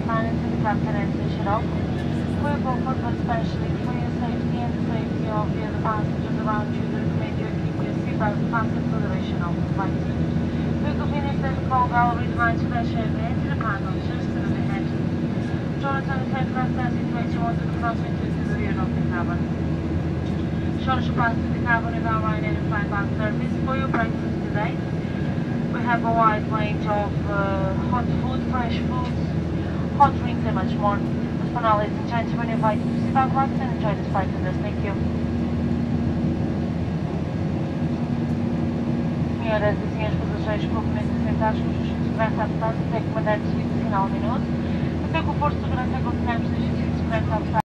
finance and the confidential shop. For your comfort, but especially for your safety and the safety of the other passengers around you, we recommend you keep your seatbelt fastened to the rational flight seat. For your convenience, there's a call gallery device flash over into the panel just to the head. Shoulders on the side left hand situation onto the front window to the rear of the cabin. Shoulders pass to the cabin is our Ryanair and flyback service. For your breakfast today, we have a wide range of hot food, fresh foods, hot drinks and much more. But for now, ladies and gentlemen, I invite you to sit back, relax and enjoy this flight with us. Thank you. Senhoras e senhores passageiros, cumprimentos assentados com os seus de segurança à distância, até que o comandante de sinal minuto. Até que o posto de segurança continuamos de segurança à distância.